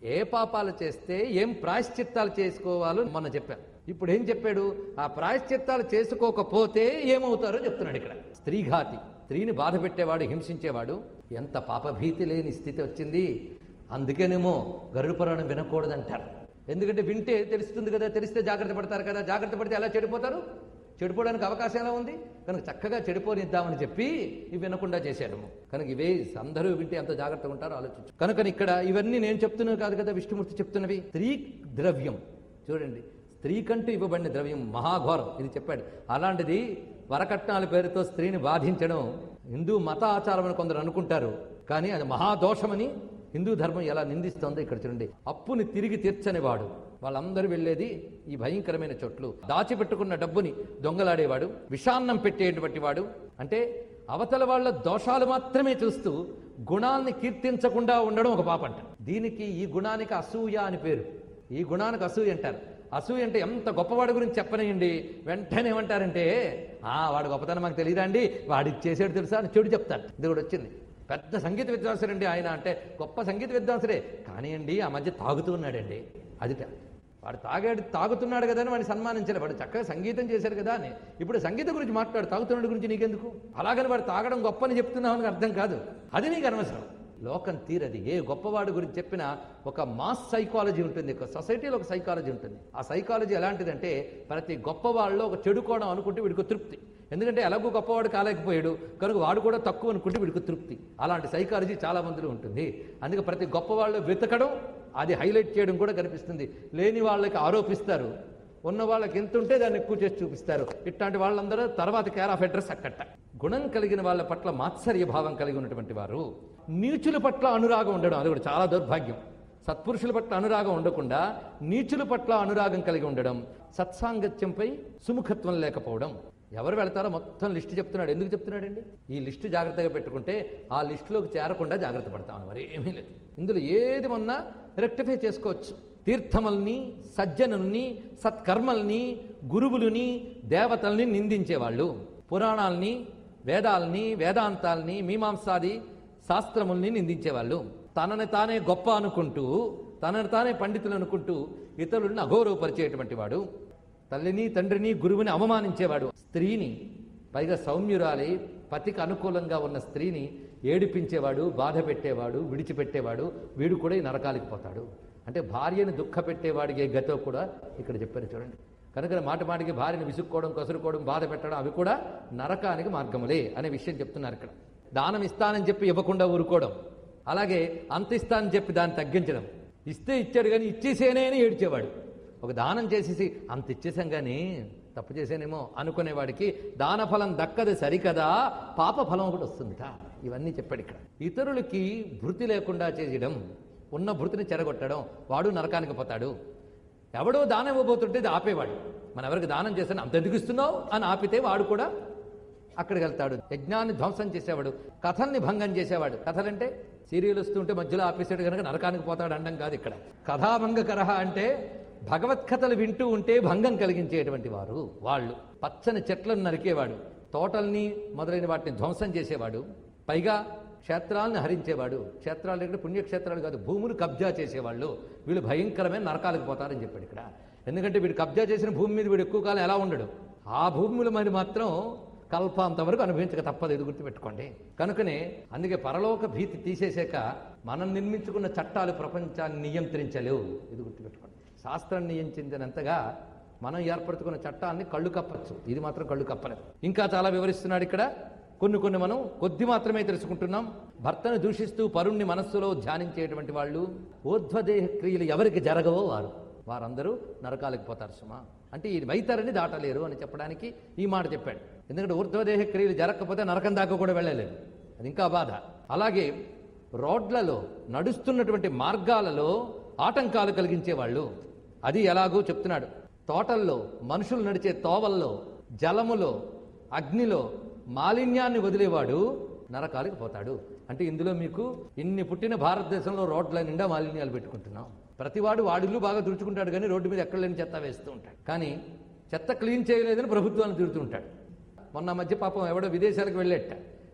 ఏ పాపాలు చేస్తే ఏం ప్రాయశ్చిత్తాలు చేసుకోవాలో మొన్న చెప్పాను. ఇప్పుడు ఏం చెప్పాడు? ఆ ప్రాయశ్చిత్తాలు చేసుకోకపోతే ఏమవుతారో చెప్తున్నాడు ఇక్కడ. స్త్రీఘాతి, స్త్రీని బాధ పెట్టేవాడు, హింసించేవాడు. ఎంత పాపభీతి లేని స్థితి వచ్చింది. అందుకేనేమో గరుడ పురాణం వినకూడదంటారు. ఎందుకంటే వింటే తెలుస్తుంది కదా, తెలిస్తే జాగ్రత్త పడతారు కదా. జాగ్రత్త పడితే ఎలా చెడిపోతారు? చెడిపోవడానికి అవకాశం ఎలా ఉంది? కనుక చక్కగా చెడిపోనిద్దామని చెప్పి ఇవి వినకుండా చేశాడు. కనుక ఇవే అందరూ వింటే ఎంత జాగ్రత్తగా ఉంటారో ఆలోచించు. కనుక ఇక్కడ ఇవన్నీ నేను చెప్తున్నవి కాదు కదా, విష్ణుమూర్తి చెప్తున్నవి. స్త్రీ ద్రవ్యం చూడండి, స్త్రీకంటూ ఇవ్వబడిన ద్రవ్యం మహాఘోరం, ఇది చెప్పాడు. అలాంటిది వరకట్నాల పేరుతో స్త్రీని బాధించడం హిందూ మత ఆచారం అని కొందరు అనుకుంటారు, కానీ అది మహాదోషమని హిందూ ధర్మం ఎలా నిందిస్తోందో ఇక్కడ చూడండి. అప్పుని తిరిగి తీర్చనివాడు, వాళ్ళందరూ వెళ్ళేది ఈ భయంకరమైన చోట్లు. దాచిపెట్టుకున్న డబ్బుని దొంగలాడేవాడు, విషాన్నం పెట్టేటువంటి వాడు, అంటే అవతల వాళ్ళ దోషాలు మాత్రమే చూస్తూ గుణాల్ని కీర్తించకుండా ఉండడం ఒక పాపంట. దీనికి ఈ గుణానికి అసూయ అని పేరు. ఈ గుణానికి అసూయ అంటారు. అసూయ అంటే ఎంత గొప్పవాడి గురించి చెప్పనేయండి, వెంటనే ఏమంటారంటే వాడు గొప్పతనం మాకు తెలియదా అండి, వాడికి చేసేడు తెలుసా అని చెడు చెప్తాడు. ఇది కూడా వచ్చింది. పెద్ద సంగీత విద్వాంసుడండి ఆయన, అంటే గొప్ప సంగీత విద్వాంసుడే, కానీ అండి ఆ మధ్య తాగుతూ ఉన్నాడండి. అదిట వాడు తాగుతున్నాడు కదా అని వాడిని సన్మానించాలి. వాడు చక్కగా సంగీతం చేశారు కదా అని. ఇప్పుడు సంగీతం గురించి మాట్లాడు, తాగుతున్నాడు గురించి నీకెందుకు? అలాగని వాడు తాగడం గొప్పని చెప్తున్నామని అర్థం కాదు. అది నీకు అనవసరం. లోకం తీరది. ఏ గొప్పవాడి గురించి చెప్పినా ఒక మాస్ సైకాలజీ ఉంటుంది, ఒక సొసైటీలో ఒక సైకాలజీ ఉంటుంది. ఆ సైకాలజీ ఎలాంటిదంటే ప్రతి గొప్పవాళ్ళలో ఒక చెడుకోవడం అనుకుంటే వీడికి తృప్తి. ఎందుకంటే ఎలాగో గొప్పవాడు కాలేకపోయాడు కనుక వాడు కూడా తక్కువ అనుకుంటే వీడికి తృప్తి. అలాంటి సైకాలజీ చాలా మందిలో ఉంటుంది. అందుకే ప్రతి గొప్పవాళ్ళు వెతకడం, అది హైలైట్ చేయడం కూడా కనిపిస్తుంది. లేని వాళ్ళకి ఆరోపిస్తారు, ఉన్న వాళ్ళకి ఎంత ఉంటే దాన్ని ఎక్కువ చేసి చూపిస్తారు. ఇట్లాంటి వాళ్ళందరూ తర్వాత కేర్ ఆఫ్ అడ్రస్ అక్కట. గుణం కలిగిన వాళ్ళ పట్ల మాత్సర్య భావం కలిగి ఉన్నటువంటి వారు, నీచుల పట్ల అనురాగం ఉండడం అది కూడా చాలా దౌర్భాగ్యం. సత్పురుషుల పట్ల అనురాగం ఉండకుండా నీచుల పట్ల అనురాగం కలిగి ఉండడం, సత్సాంగత్యంపై సుముఖత్వం లేకపోవడం. ఎవరు వెళతారో మొత్తం లిస్టు చెప్తున్నాడు. ఎందుకు చెప్తున్నాడండి? ఈ లిస్టు జాగ్రత్తగా పెట్టుకుంటే ఆ లిస్టులోకి చేరకుండా జాగ్రత్త పడతామని, మరి ఏమీ లేదు. ఇందులో ఏది మొన్నా రెక్టిఫై చేసుకోవచ్చు. తీర్థముల్ని, సజ్జనుల్ని, సత్కర్మల్ని, గురువులని, దేవతల్ని నిందించేవాళ్ళు, పురాణాలని, వేదాల్ని, వేదాంతాల్ని, మీమాంసాది శాస్త్రముల్ని నిందించేవాళ్ళు, తనని తానే గొప్ప అనుకుంటూ, తనని తానే పండితులు అనుకుంటూ ఇతరులను అగౌరవపరిచేటువంటి వాడు, తల్లిని, తండ్రిని, గురువుని అవమానించేవాడు, స్త్రీని, పైగా సౌమ్యురాలి పతికి అనుకూలంగా ఉన్న స్త్రీని ఏడిపించేవాడు, బాధ పెట్టేవాడు, విడిచిపెట్టేవాడు, వీడు కూడా ఈ నరకానికి పోతాడు. అంటే భార్యను దుఃఖ పెట్టేవాడికి గతో కూడా ఇక్కడ చెప్పారు చూడండి. కనుక మాట మాటికి భార్యను విసుక్కోవడం, కసురుకోవడం, బాధ పెట్టడం అవి కూడా నరకానికి మార్గములే అనే విషయం చెప్తున్నారు ఇక్కడ. దానం ఇస్తానని చెప్పి ఇవ్వకుండా ఊరుకోవడం, అలాగే అంత ఇస్తానని చెప్పి దాన్ని తగ్గించడం. ఇస్తే ఇచ్చాడు కానీ ఇచ్చేసేనే అని ఏడ్చేవాడు. ఒక దానం చేసేసి అంత ఇచ్చేసాం కానీ తప్పు చేసేనేమో అనుకునేవాడికి దానఫలం దక్కదు సరికదా, పాప ఫలం ఒకటి వస్తుందిట. ఇవన్నీ చెప్పాడు ఇక్కడ. ఇతరులకి భృతి లేకుండా చేయడం, ఉన్న భృతిని చెడగొట్టడం, వాడు నరకానికి పోతాడు. ఎవడో దానం ఇవ్వబోతుంటే ఆపేవాడు. మనం ఎవరికి దానం చేస్తాను అంత ఎదిగిస్తున్నావు అని ఆపితే వాడు కూడా అక్కడికి వెళ్తాడు. యజ్ఞాన్ని ధ్వంసం చేసేవాడు, కథల్ని భంగం చేసేవాడు. కథలంటే సీరియల్ వస్తుంటే మధ్యలో ఆపేసాడు కనుక నరకానికి పోతాడు అండం కాదు ఇక్కడ. కథాభంగకరహ అంటే భగవత్కథలు వింటూ ఉంటే భంగం కలిగించేటువంటి వారు వాళ్ళు. పచ్చని చెట్లను నరికేవాడు, తోటల్ని మొదలైన వాటిని ధ్వంసం చేసేవాడు, పైగా క్షేత్రాలను హరించేవాడు. క్షేత్రాలు దగ్గర పుణ్యక్షేత్రాలు కాదు, భూములు కబ్జా చేసేవాళ్ళు. వీళ్ళు భయంకరమైన నరకాలకు పోతారని చెప్పాడు ఇక్కడ. ఎందుకంటే వీడు కబ్జా చేసిన భూమి మీద వీడు ఎక్కువ కాలం ఎలా ఉండడు. ఆ భూముల మరి మాత్రం కల్పాంతవరకు అనుభవించక తప్పదు, ఇది గుర్తుపెట్టుకోండి. కనుకనే అందుకే పరలోక భీతి తీసేసాక మనం నిర్మించుకున్న చట్టాలు ప్రపంచాన్ని నియంత్రించలేవు, ఇది గుర్తుపెట్టుకోండి. శాస్త్రం నియంత్రించినంతగా మనం ఏర్పరచుకున్న చట్టాన్ని కళ్ళు కప్పచ్చు, ఇది మాత్రం కళ్ళు కప్పలేదు. ఇంకా చాలా వివరిస్తున్నాడు ఇక్కడ. కొన్ని మనం కొద్ది మాత్రమే తెలుసుకుంటున్నాం. భర్తను దూషిస్తూ పరుణ్ణి మనస్సులో ధ్యానించేటువంటి వాళ్ళు, ఊర్ధ్వదేహ క్రియలు ఎవరికి జరగవో వారందరూ నరకాలకు పోతారు సుమా. అంటే ఈ వైతరిని దాటలేరు అని చెప్పడానికి ఈ మాట చెప్పాడు. ఎందుకంటే ఊర్ధ్వదేహ క్రియలు జరగకపోతే నరకం దాకా కూడా వెళ్ళలేరు, అది ఇంకా బాధ. అలాగే రోడ్లలో, నడుస్తున్నటువంటి మార్గాలలో ఆటంకాలు కలిగించేవాళ్ళు, అది ఎలాగో చెప్తున్నాడు. తోటల్లో, మనుషులు నడిచే తోవల్లో, జలములో, అగ్నిలో మాలిన్యాన్ని వదిలేవాడు నరకాలకు పోతాడు. అంటే ఇందులో మీకు ఇన్ని పుట్టిన భారతదేశంలో రోడ్ల నిండా మాలిన్యాలు పెట్టుకుంటున్నాం. ప్రతివాడు వాడిల్లు బాగా తుడుచుకుంటాడు కానీ రోడ్డు మీద ఎక్కడ లేని చెత్త వేస్తూ ఉంటాడు. కానీ చెత్త క్లీన్ చేయలేదని ప్రభుత్వాన్ని తిడుతూ ఉంటాడు. మొన్న మధ్య పాపం ఎవడో విదేశాలకు వెళ్ళేట,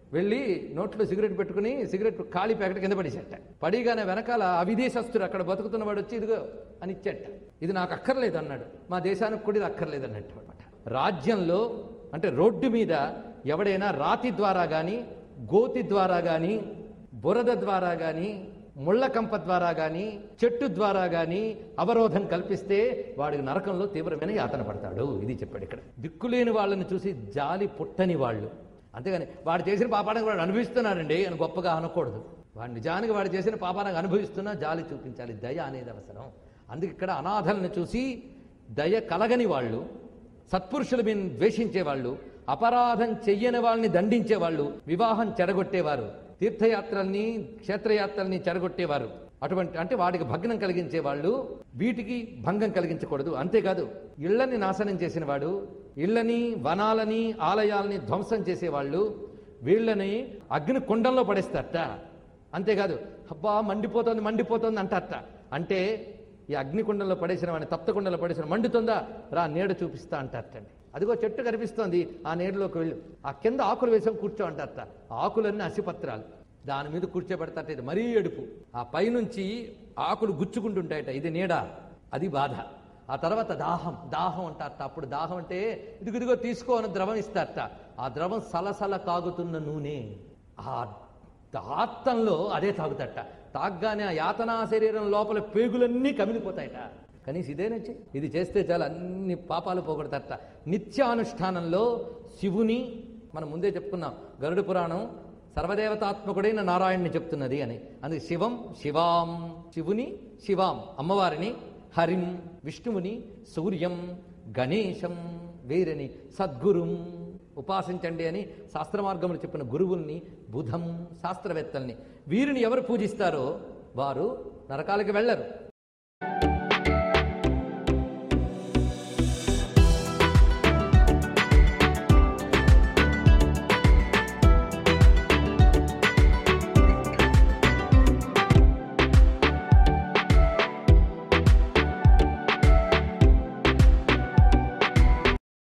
వెళ్ళి నోట్లో సిగరెట్ పెట్టుకుని సిగరెట్ ఖాళీ ప్యాకెట్ కింద పడేసేట. పడిగానే వెనకాల అవిదేశస్తుడు అక్కడ బతుకుతున్నవాడు వచ్చి ఇదిగో అని ఇచ్చేట. ఇది నాకు అక్కర్లేదు అన్నాడు. మా దేశానికి కూడా ఇది అక్కర్లేదు అన్నట్టు అనమాట. రాజ్యంలో అంటే రోడ్డు మీద ఎవడైనా రాతి ద్వారా కానీ, గోతి ద్వారా కానీ, బురద ద్వారా కానీ, ముళ్ళకంప ద్వారా కానీ, చెట్టు ద్వారా కానీ అవరోధం కల్పిస్తే వాడికి నరకంలో తీవ్రమైన యాతన పడతాడు. ఇది చెప్పాడు ఇక్కడ. దిక్కులేని వాళ్ళని చూసి జాలి పుట్టని వాళ్ళు, అంతేగాని వాడు చేసిన పాపానికి వాడు అనుభవిస్తున్నాడండి అని గొప్పగా అనకూడదు. వాడు నిజానికి వాడు చేసిన పాపానికి అనుభవిస్తున్నా జాలి చూపించాలి. దయ అనేది అవసరం. అందుకే ఇక్కడ అనాథలను చూసి దయ కలగని వాళ్ళు, సత్పురుషుల మీద ద్వేషించేవాళ్ళు, అపరాధం చెయ్యని వాళ్ళని దండించేవాళ్ళు, వివాహం చెడగొట్టేవారు, తీర్థయాత్రల్ని క్షేత్రయాత్రల్ని చెడగొట్టేవారు, అటువంటి అంటే వాడికి భగ్నం కలిగించే వాళ్ళు, వీటికి భంగం కలిగించకూడదు. అంతేకాదు ఇళ్లని నాశనం చేసిన వాడు, ఇళ్లని, వనాలని, ఆలయాల్ని ధ్వంసం చేసేవాళ్ళు, వీళ్ళని అగ్ని కుండంలో పడేస్తారట. అంతేకాదు అబ్బా మండిపోతుంది మండిపోతుంది అంటారట. అంటే ఈ అగ్నికుండంలో పడేసిన వాడిని తప్తకుండంలో పడేసిన మండుతుందా రా నీడ చూపిస్తా అంటారటండి. అదిగో చెట్టు కనిపిస్తోంది, ఆ నీడలోకి వెళ్ళు, ఆ కింద ఆకులు వేసుకొని కూర్చో అంటారట. ఆకులన్నీ అసిపత్రాలు, దాని మీద కూర్చోబెడతారట. ఇది మరీ ఎడుపు. ఆ పైనుంచి ఆకులు గుచ్చుకుంటుంటాయట. ఇది నీడ, అది బాధ. ఆ తర్వాత దాహం, దాహం అంటారట. అప్పుడు దాహం అంటే ఇదిగో తీసుకో అని ద్రవం ఇస్తారట. ఆ ద్రవం సలసల కాగుతున్న నూనె. ఆ దాత్తంలో అదే తాగుతట. తాగ్గానే ఆ యాతనా శరీరం లోపల పేగులన్నీ కమిలిపోతాయట. కనీసం ఇదేనొచ్చి ఇది చేస్తే చాలా అన్ని పాపాలు పోగొడతారట. నిత్యానుష్ఠానంలో శివుని మనం ముందే చెప్పుకున్నాం, గరుడ పురాణం సర్వదేవతాత్మకుడైన నారాయణ్ని చెప్తున్నది అని. అందుకే శివం శివాం, శివుని శివాం అమ్మవారిని, హరిం విష్ణువుని, సూర్యం గణేశం వీరిని, సద్గురుం ఉపాసించండి అని శాస్త్రమార్గములు చెప్పిన గురువుల్ని, బుధం శాస్త్రవేత్తల్ని, వీరిని ఎవరు పూజిస్తారో వారు నరకాలకి వెళ్ళరు.